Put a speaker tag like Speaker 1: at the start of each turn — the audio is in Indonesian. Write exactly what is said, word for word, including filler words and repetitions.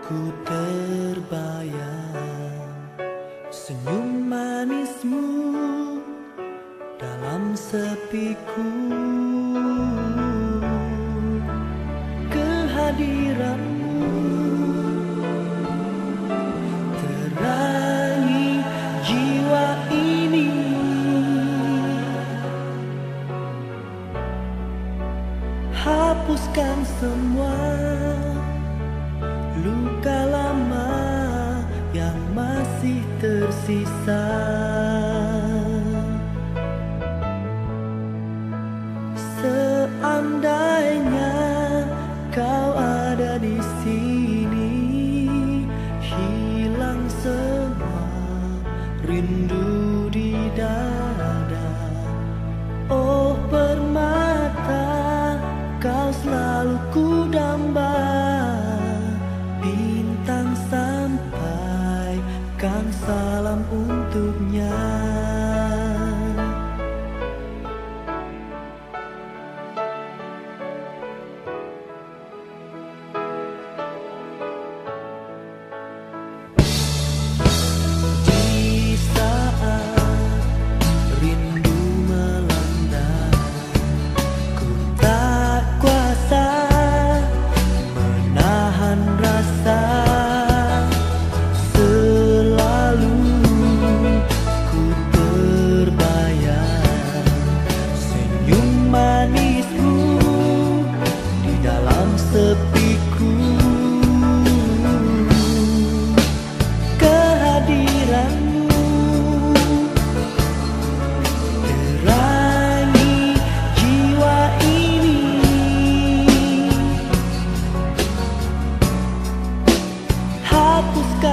Speaker 1: Ku terbayang senyum manismu dalam sepiku, kehadiranmu terangi jiwa ini, hapuskan semua luka lama yang masih tersisa. Seandainya kau ada di sini, hilang semua rindu di dada. Oh permata, kau selalu ku damba, bintang sampaikan salam untuknya. Di saat rindu melanda, ku tak kuasa menahan rasa. Selalu ku terbayang senyum manismu di dalam sepiku, kehadiranmu terangi jiwa ini, hapuskan